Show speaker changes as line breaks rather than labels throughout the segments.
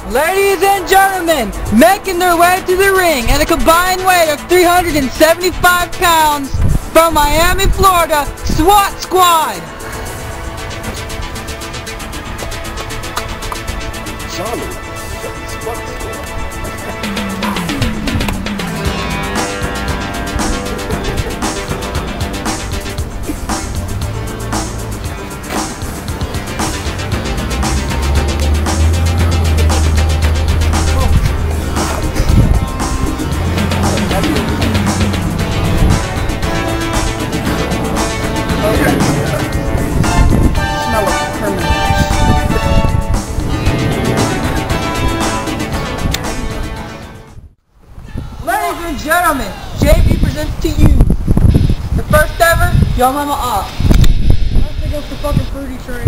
Ladies and gentlemen, making their way to the ring at a combined weight of 375 pounds from Miami, Florida, SWAT Squad. Ladies and gentlemen, JB presents to you the first ever Yo Mama Off. Let's go for fucking fruity train.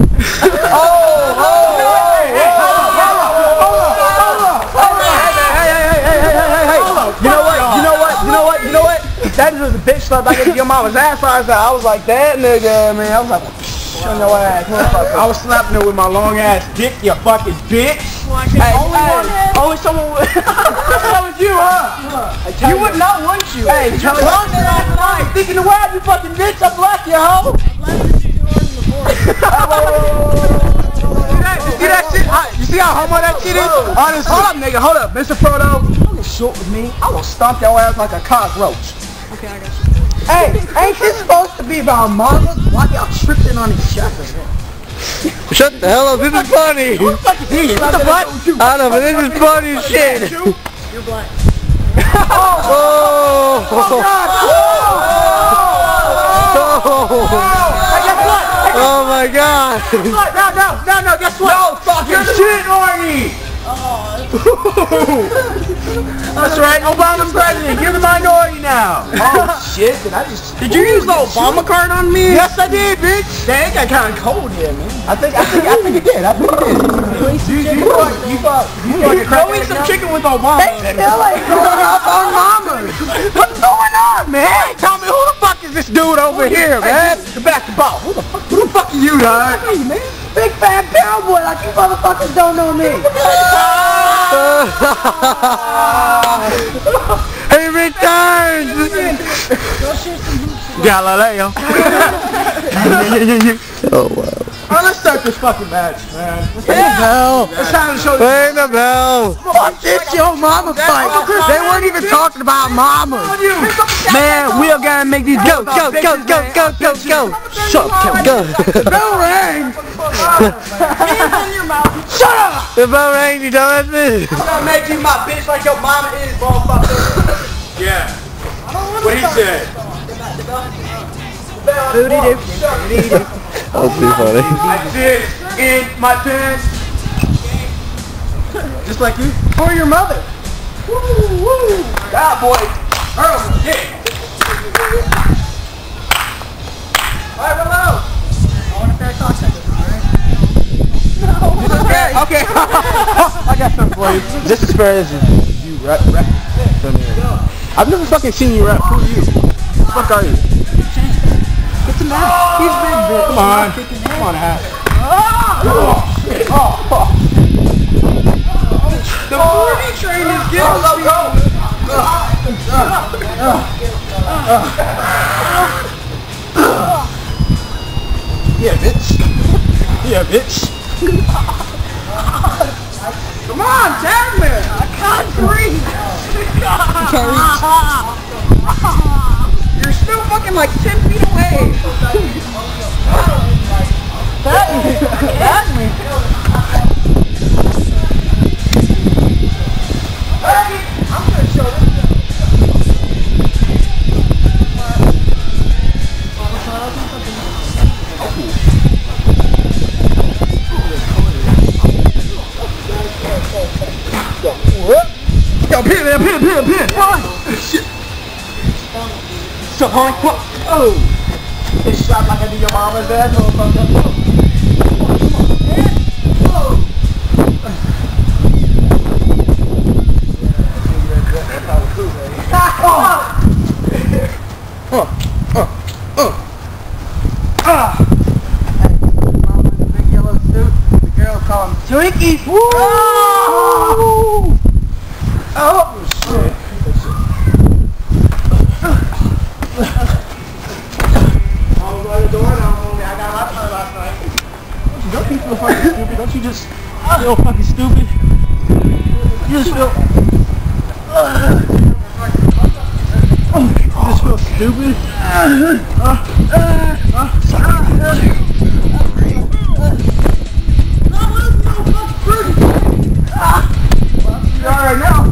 You know what? That was a bitch slap. I gave your mama's ass. I was like that nigga, man. I was like, on your ass. I was slapping her with my long ass dick, you fucking bitch. Hey, only someone would. That was you, huh? You would not want you. Hey, tell me I'm thinking the wild, you fucking bitch. I blocked you, hoe. You see that shit? You see how homo that shit is? Honestly. Hold up, nigga. Hold up. Mr. Proto, you short with me. I will stomp your ass like a cockroach.
Okay, I got you.
Hey, ain't this supposed to be about mamas? Why y'all tripping on each other?
Shut the hell up, this is funny!
Who the fuck is he? What the fuck?
I know, but this is funny as shit!
You're black.
Oh! Oh my god!
No, guess what? No fucking shit, Arnie! That's right, Obama's president. You're the minority now. Oh shit! Did you use the Obama card on me? Yes, I did, bitch. Dang, got kind of cold here, man. I think it did. You fucking some chicken with Obama. They feel like going up on mamas. What's going on, man? Hey, tell me who the fuck is this dude over here, man? The basketball. Who the fuck are you, dog? Hey, man. Big fat cowboy, like you motherfuckers don't know me.
He returned! Galileo. Oh wow.
Alright, let's start this fucking match, man.
Ring the bell!
It's time to show
Ring the bell!
Fuck this Yo Mama fight! They weren't even talking about mamas! Man, we are gonna make these
Go! Shut up, go!
bell ring! Shut up!
The bell rang, you dumbass bitch!
I'm gonna make you my bitch like your mama is, motherfucker! Yeah. What he said?
Booty doo.
That was pretty funny.
I did in my pants. Just like you. For your mother. Woo, woo. That boy. Earl, dick. Alright, hello.
I want a fair cocksucker, alright?
No. Okay. I got something for you. Just as fair as you rap. I've never fucking seen you rap. Who are you? Who the fuck are you?
What's the matter? He's big, bitch.
Come on, Hash. The 40 train is getting Yeah, bitch. Yeah, bitch. Come on, tag me. I can't breathe. You're still fucking like 10 feet away.
Tag me.
I'm gonna show this. Yo, pin. Run! Shit. So, honey, what? Oh! It's shot like I did your mama's ass, motherfucker. Twinkies! Woo! feel fucking stupid? Don't you just feel fucking stupid? You just feel... you just feel stupid? You are right now.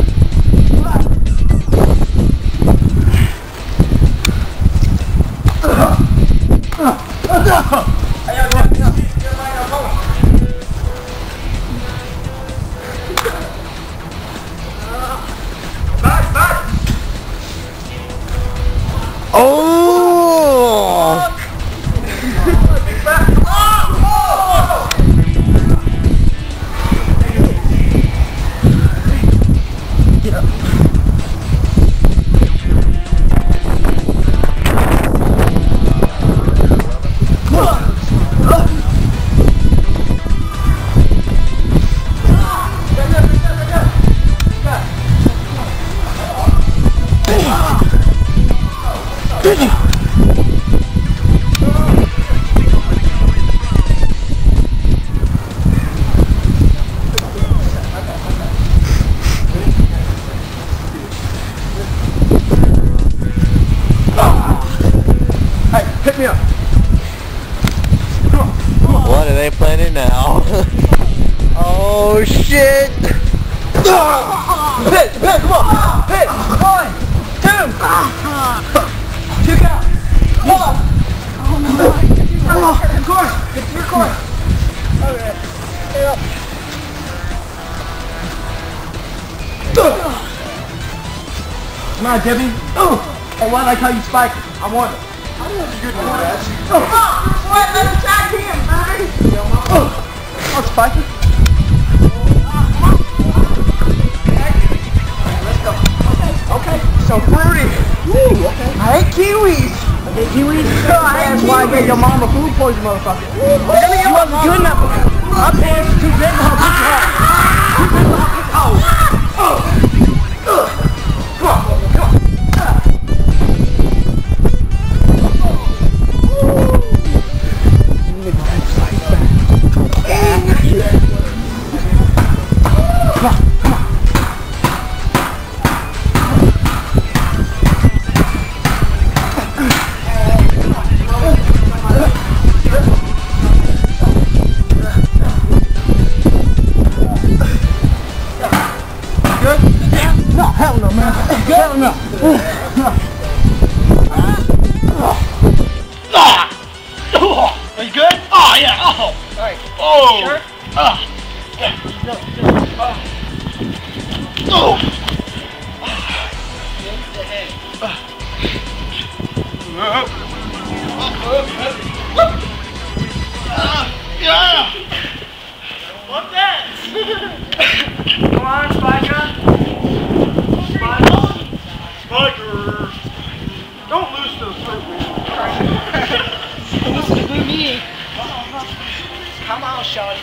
Pick me up.
What are they planning now? Oh shit!
Hit, come on! Hit! 1, 2! Kick out! 1! Get to your course! Get to your course! Okay. Get up. Come on, Debbie. Hey, why like how you spike it? I want it. I don't want you to do that. What? Let him tag him, baby! I'll spike it. Let's go. Okay. So fruity. Woo, okay. I hate kiwis. I hate kiwis? That's why I gave your mama food poison, motherfucker. You wasn't good enough. My pants are too big for her. Too big for her. Come on. Hell no, man. Hell no.
Are you good? Oh, yeah. Oh. Alright. Oh. Sure? Yeah. Oh. Yeah. What's that? Come on, Spiker. Spiker. Don't lose those fruit. Listen to me. Come on, Shawty.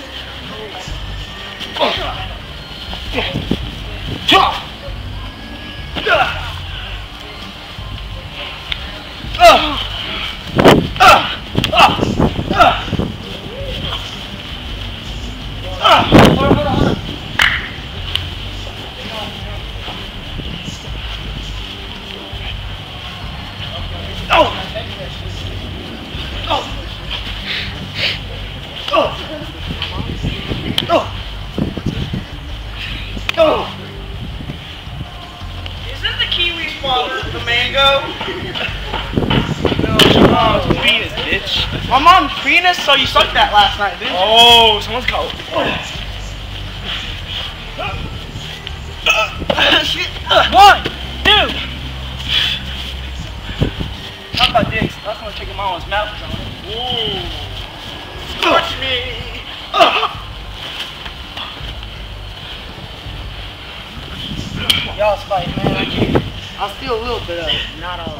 Isn't the kiwi's father the mango? No, it's your mom's penis, bitch. My mom's penis? So you sucked that last night, didn't you? Oh, someone's called. Shit. 1, 2. Talk about dicks. That's gonna take him out of his mouth or something. Ooh. Touch me. Y'all spike, man. I'll steal a little bit of it, not all